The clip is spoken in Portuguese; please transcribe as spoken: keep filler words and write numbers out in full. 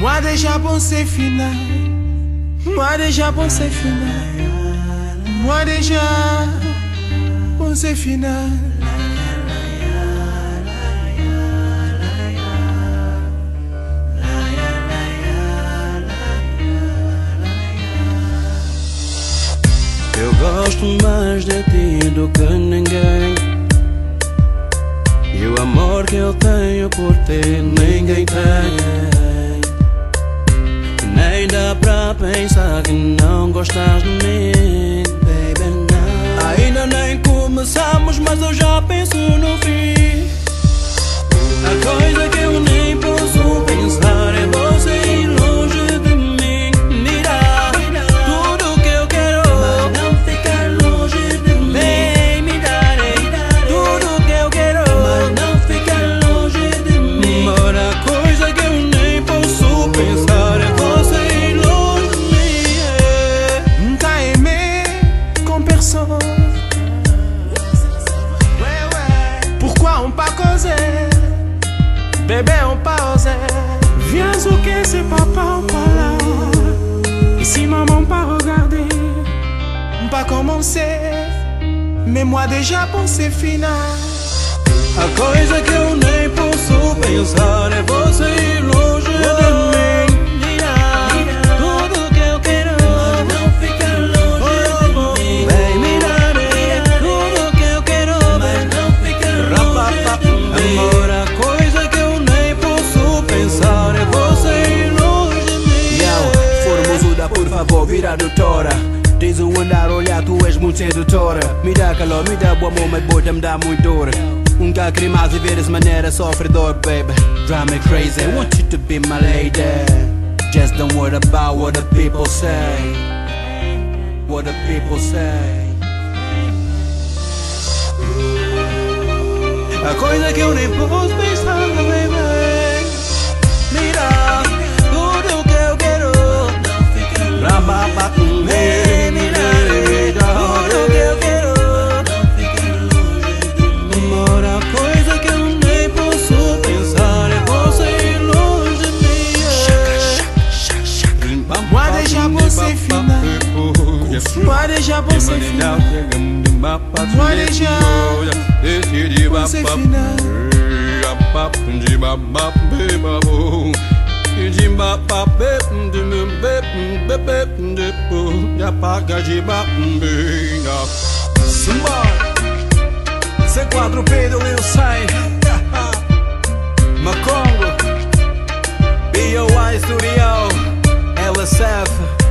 Moi déjà pensé final. Moi déjà pensé final. Moi déjà pensé final. Eu gosto mais de ti do que ninguém, e o amor que eu tenho por ti ninguém tem. Nem dá pra pensar que não gostas de mim, baby, não. Ainda nem começamos, mas eu já penso no fim. A coisa que eu nem posso pensar é você ir longe de mim. Mira, tudo que eu quero, mas não ficar longe de mim. Vem me dar tudo que eu quero, mas não ficar longe de mim. Mas a coisa que eu nem posso pensar é você ir longe de mim, yeah. T'as aimé comme personne. Ouais, ouais. Pourquoi on pas causé? Bébé, on pas osé. Viens au que c'est papa ou pas là. Et si maman pas regardé, on pas commencé. Mais moi déjà pensé final. A coisa que eu nem posso pensar é você ir longe de mim. Tudo que eu quero, mas não ficar longe de mim. Vem me dar tudo que eu quero, mas não ficar longe de mim. Amor, a coisa que eu nem posso pensar é você ir longe de mim. Yo, formosuda, por favor, vira doutora. Diz o andar, olhar, tu és muito sedutora. Me dá calor, me dá bom amor, mas bota me dá muito dor. Nunca queria mais viver dessa maneira sofredor, baby. Drive me crazy, I want you to be my lady. Just don't worry about what the people say. What the people say. A coisa que eu nem posso pensar, baby. Mira, tudo que eu quero, não fica longe de mim. Mira, tudo que eu quero, não fica longe de mim. Amor, a coisa que eu nem posso pensar é você ir longe de mim. Moi déjà pensé final. Moi déjà pensé final. Moi déjà pensé final. Simbora, C quatro Pedro e o Sai Macongo B O I Studio L S F